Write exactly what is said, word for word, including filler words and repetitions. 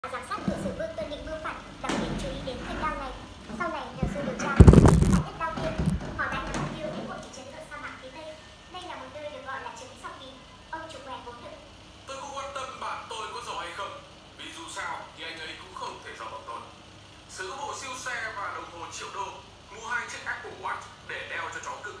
Giám sát cử xử vương tuân định mưu phản, đặc biệt chú ý đến thanh đao này. Sau này nhờ sự điều tra, phải nhất đao tiên, họ đã nắm mục tiêu đến một thị trấn ở sa mạc phía tây. Đây là một nơi được gọi là trấn Sau Kín. Ông chủ quẻ vốn thực. Tôi không quan tâm bạn tôi có giàu hay không, vì dù sao thì anh ấy cũng không thể giàu bằng tôi. Sở hữu bộ siêu xe và đồng hồ triệu đô, mua hai chiếc Apple Watch để đeo cho chó cưng.